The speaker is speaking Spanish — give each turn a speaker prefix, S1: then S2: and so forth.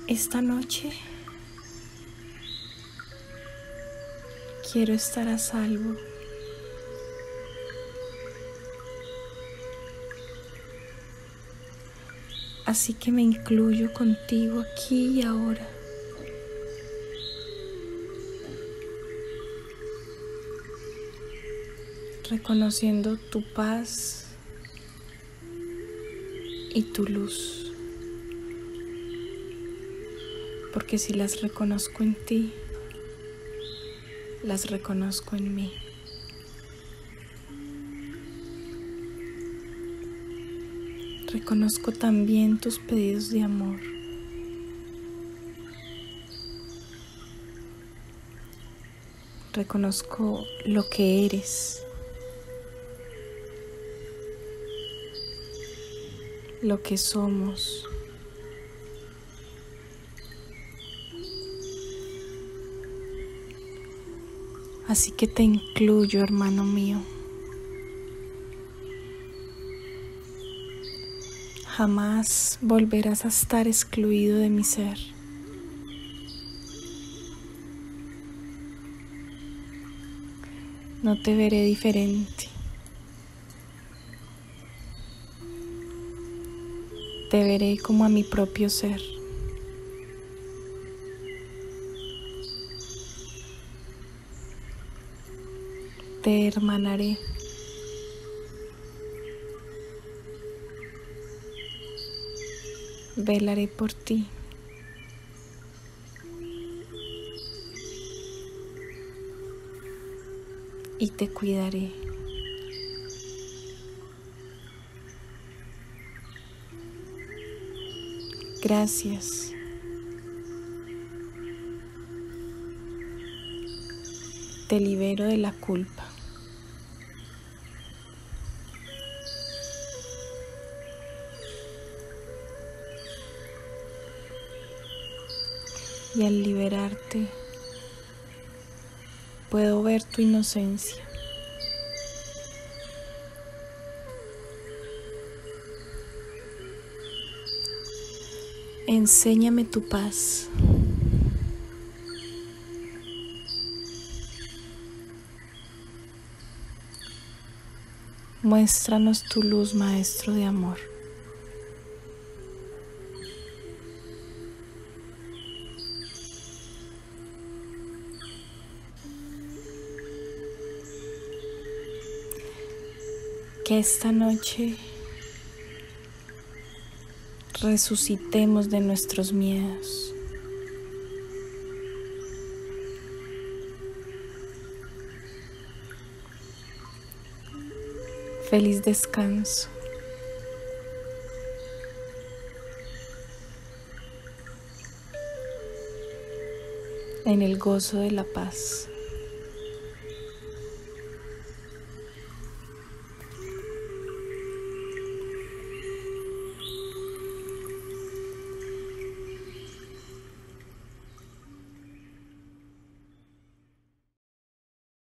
S1: Esta noche quiero estar a salvo. Así que me incluyo contigo aquí y ahora. Reconociendo tu paz y tu luz. Porque si las reconozco en ti, las reconozco en mí. Reconozco también tus pedidos de amor. Reconozco lo que eres, lo que somos. Así que te incluyo, hermano mío. Jamás volverás a estar excluido de mi ser. No te veré diferente. Te veré como a mi propio ser. Te hermanaré. Velaré por ti. Y te cuidaré. Gracias. Te libero de la culpa. Y al liberarte, puedo ver tu inocencia. Enséñame tu paz. Muéstranos tu luz, Maestro de amor. Que esta noche resucitemos de nuestros miedos. Feliz descanso. En el gozo de la paz.